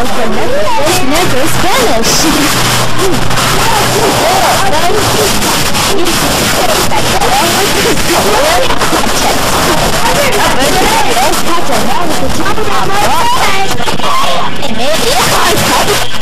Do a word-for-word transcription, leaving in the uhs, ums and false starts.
remember this never Spanish. Let's catch a man with the top of my head.